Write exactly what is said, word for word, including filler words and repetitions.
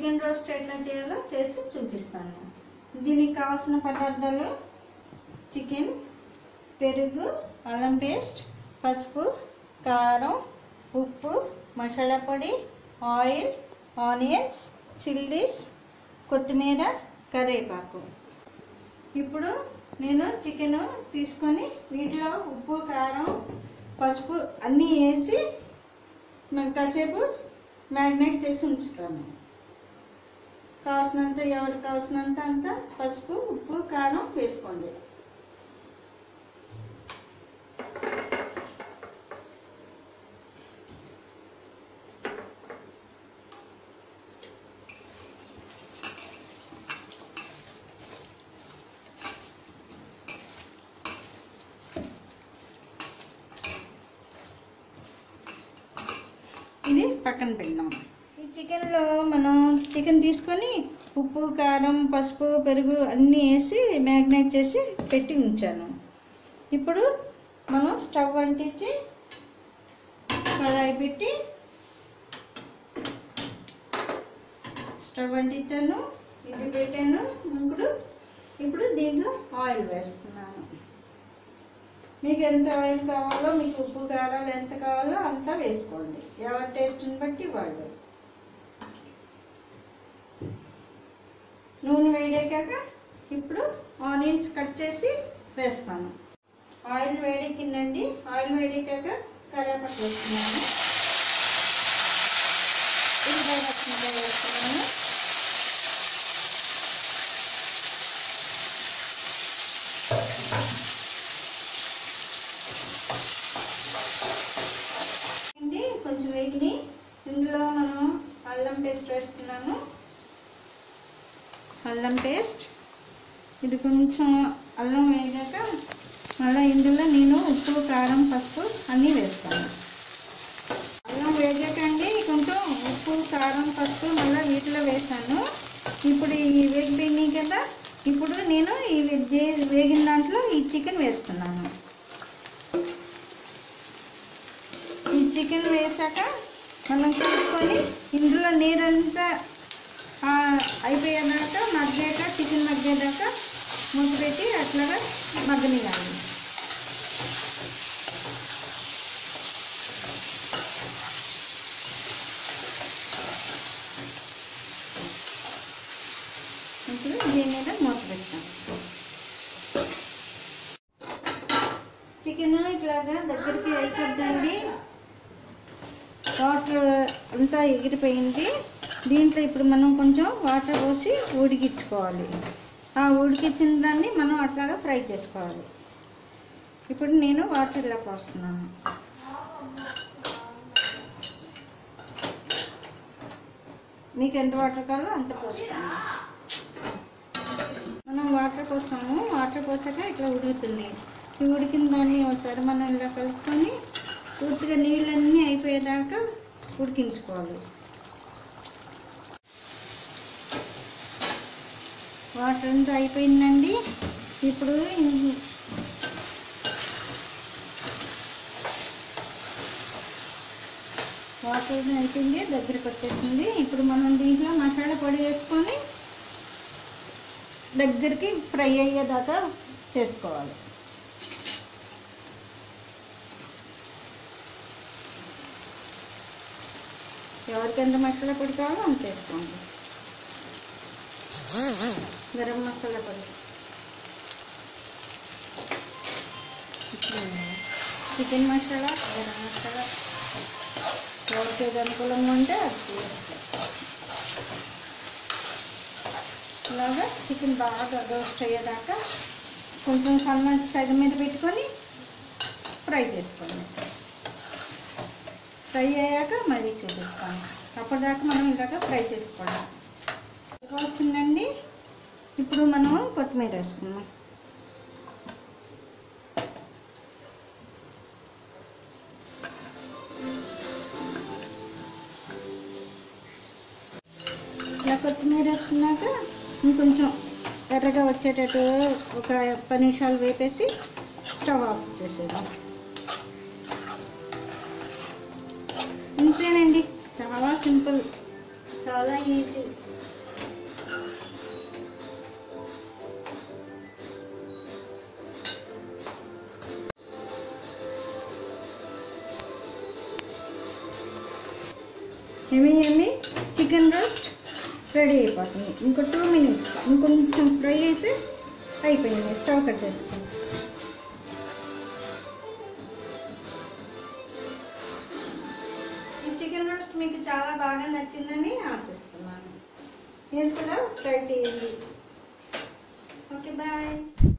Chicken roast ఎట్లా చేయాలో చేసి చూపిస్తాను. దీనికి కావాల్సిన పదార్థాలు చికెన్, పెరుగు, అల్లం పేస్ట్, పసుపు, కారం, ఉప్పు, మసాలా పొడి, ఆయిల్, ఆనియన్స్, చిల్లీస్, కొత్తిమీర, కరివేపాకు. ఇప్పుడు నేను చికెన్ తీసుకొని వీటిలో ఉప్పు, కారం, పసుపు అన్నీ వేసి కాసేపు మ్యారినేట్ చేసి ఉంచుతాను. కావాల్సినంత ఎవరికి కావాల్సినంత అంత పసుపు, ఉప్పు, కారం వేసుకోండి. ఇది పక్కన పెడదాం. ఈ చికెన్లో మనం చికెన్ తీసుకొని ఉప్పు, కారం, పసుపు, పెరుగు అన్నీ వేసి మ్యారినేట్ చేసి పెట్టి ఉంచాను. ఇప్పుడు మనం స్టవ్ అంటించి కడాయి పెట్టి స్టవ్ అంటించాను, ఇది పెట్టాను. ఇప్పుడు ఇప్పుడు దీంట్లో ఆయిల్ వేస్తున్నాను. మీకు ఎంత ఆయిల్ కావాలో, మీకు ఉప్పు కారాలు ఎంత కావాలో అంత వేసుకోండి, ఎవరి టేస్ట్ని బట్టి వాళ్ళు. నూనె వేడెక్కాక ఇప్పుడు ఆనియన్స్ కట్ చేసి వేస్తాను. ఆయిల్ వేడెక్కిందండి. ఆయిల్ వేడెక్కాక కరివేపాకు వేస్తున్నాను. ఉల్లిపాయ పచ్చిమిరపకాయ వేస్తున్నాను. కొంచెం వేగిని ఇందులో మనం అల్లం పేస్ట్ వేస్తున్నాను. అల్లం పేస్ట్ ఇది కొంచెం అల్లం వేగాక మళ్ళీ ఇందులో నేను ఉప్పు, కారం, పసుపు అన్నీ వేస్తాను. అల్లం వేగాక అండి కొంచెం ఉప్పు, కారం, పసుపు మళ్ళీ వీటిలో వేసాను. ఇప్పుడు ఈ వేగిపోయినాయి కదా, ఇప్పుడు నేను ఈ వేగిన దాంట్లో ఈ చికెన్ వేస్తున్నాను. ఈ చికెన్ వేసాక మనం కలుపుకొని ఇందులో నీరంతా అయిపోయేదాకా మగ్గాక, చికెన్ మగ్గేదాకా మూత పెట్టి అట్లాగా మగ్గనియాలి. ఇప్పుడు దీని మీద మూత పెట్టాం. చికెన్ ఇట్లాగా దగ్గరికి అయిపోద్దండి. వాటర్ అంతా ఎగిరిపోయింది. దీంట్లో ఇప్పుడు మనం కొంచెం వాటర్ పోసి ఉడికించుకోవాలి. ఆ ఉడికించిన దాన్ని మనం అట్లాగా ఫ్రై చేసుకోవాలి. ఇప్పుడు నేను వాటర్ ఇలా పోస్తున్నాను. మీకు ఎంత వాటర్ కావాలో అంత పోసుకోండి. మనం వాటర్ పోసాము. వాటర్ పోసాక ఇట్లా ఉడుకుతుంది. ఈ ఉడికిన దాన్ని ఒకసారి మనం ఇలా కలుపుకొని పూర్తిగా నీళ్ళన్నీ అయిపోయేదాకా ఉడికించుకోవాలి. వాటర్ అంతా అయిపోయిందండి. ఇప్పుడు వాటర్ అయిపోయింది, దగ్గరికి వచ్చేసింది. ఇప్పుడు మనం దీంట్లో మసాలా పొడి వేసుకొని దగ్గరికి ఫ్రై అయ్యేదాకా చేసుకోవాలి. ఎవరికి ఎంత మసాలా పొడి కావాలో అంత వేసుకోండి. గరం మసాలా పొడి, చికెన్ మసాలా, గరం మసాలా ఎవరికి ఏది అనుకూలంగా ఉంటే అది వేసుకోవాలి. ఇలాగా చికెన్ బాగా రోస్ట్ అయ్యేదాకా కొంచెం సన్న సగం మీద పెట్టుకొని ఫ్రై చేసుకోండి. ఫ్రై అయ్యాక మళ్ళీ చూపిస్తాను. అప్పటిదాకా మనం ఇలాగ ఫ్రై చేసుకోవాలి. వచ్చిందండి. ఇప్పుడు మనం కొత్తిమీర వేసుకున్నాం. ఇలా కొత్తిమీర వేసుకున్నాక ఇంకొంచెం ఎర్రగా వచ్చేటట్టు ఒక పది నిమిషాలు వేపేసి స్టవ్ ఆఫ్ చేసేద్దాం. ఇంతేనండి, చాలా సింపుల్, చాలా ఈజీ. ఏమి ఏమి చికెన్ రోస్ట్ రెడీ అయిపోతుంది. ఇంకో టూ మినిట్స్ ఇంకొంచెం ఫ్రై అయితే అయిపోయింది. స్టవ్ కట్టేసుకోవచ్చు. ఈ చికెన్ రోస్ట్ మీకు చాలా బాగా నచ్చిందని ఆశిస్తున్నాను. మీరు కూడా ట్రై చేయండి. Okay, bye.